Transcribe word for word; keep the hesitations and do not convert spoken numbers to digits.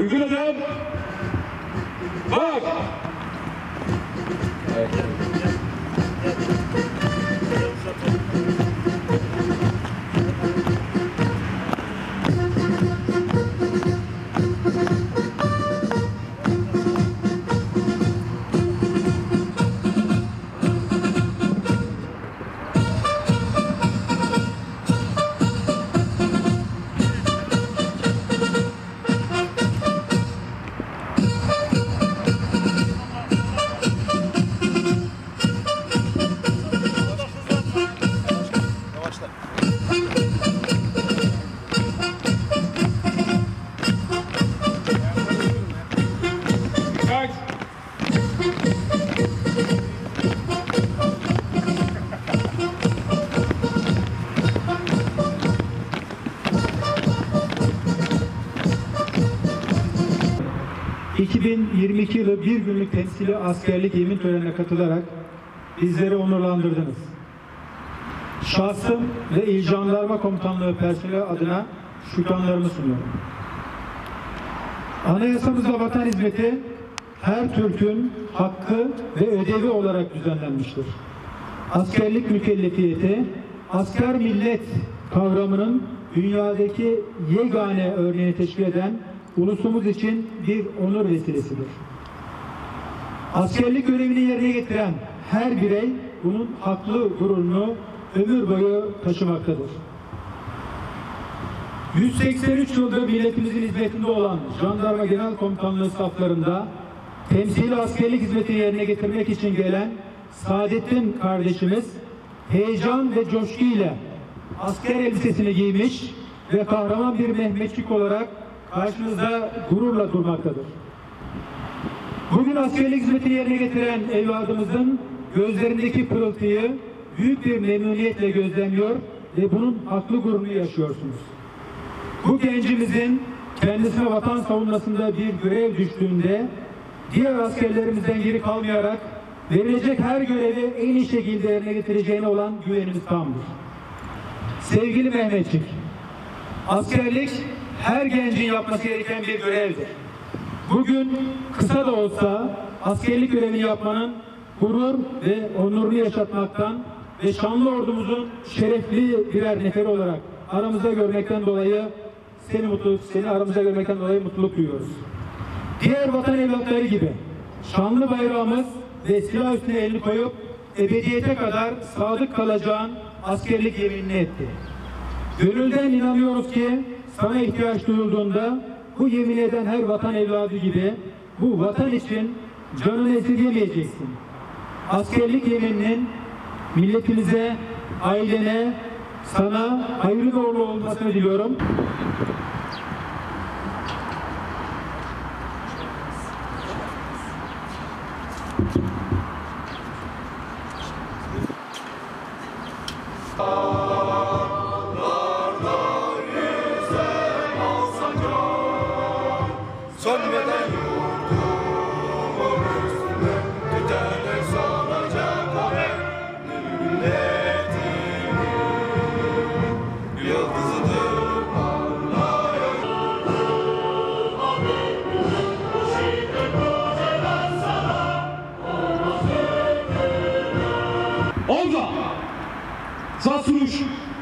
Uygun adam. Bak. Evet. iki bin yirmi iki yılı bir günlük temsili askerlik yemin törenine katılarak bizleri onurlandırdınız. Şahsım ve İl Jandarma Komutanlığı personeli adına şükranlarımı sunuyorum. Anayasamızda vatan hizmeti her Türk'ün hakkı ve ödevi olarak düzenlenmiştir. Askerlik mükellefiyeti, asker millet kavramının dünyadaki yegane örneğini teşkil eden ulusumuz için bir onur vesilesidir. Askerlik görevini yerine getiren her birey bunun haklı gururunu ömür boyu taşımaktadır. yüz seksen üç yıldır milletimizin hizmetinde olan Jandarma Genel Komutanlığı saflarında temsili askerlik hizmetini yerine getirmek için gelen Saadettin kardeşimiz heyecan ve coşku ile asker elbisesini giymiş ve kahraman bir Mehmetçik olarak karşınızda gururla durmaktadır. Bugün askerlik hizmetini yerine getiren evladımızın gözlerindeki pırıltıyı büyük bir memnuniyetle gözlemliyor ve bunun haklı gururunu yaşıyorsunuz. Bu gencimizin kendisine vatan savunmasında bir görev düştüğünde diğer askerlerimizden geri kalmayarak verilecek her görevi en iyi şekilde yerine getireceğine olan güvenimiz tamdır. Sevgili Mehmetçik, askerlik her gencin yapması gereken bir görevdir. Bugün kısa da olsa askerlik görevini yapmanın gurur ve onurunu yaşatmaktan ve şanlı ordumuzun şerefli birer neferi olarak aramızda görmekten dolayı seni mutlu, seni aramızda görmekten dolayı mutluluk duyuyoruz. Diğer vatan evlatları gibi şanlı bayrağımız ve silah üstüne elini koyup ebediyete kadar sadık kalacağın askerlik yeminini etti. Gönülden inanıyoruz ki sana ihtiyaç duyulduğunda bu yemin eden her vatan evladı gibi bu vatan için canını esirgemeyeceksin. Askerlik yemininin milletimize, ailene, sana hayırlı uğurlu olmasını diliyorum. Sönmeden yurdumun üstüne bir tane solacak o milletimin yıldızıdır parlayan. Bu şiir kocaman sana olmaz ömrüm. Olga! Sağ sürüş!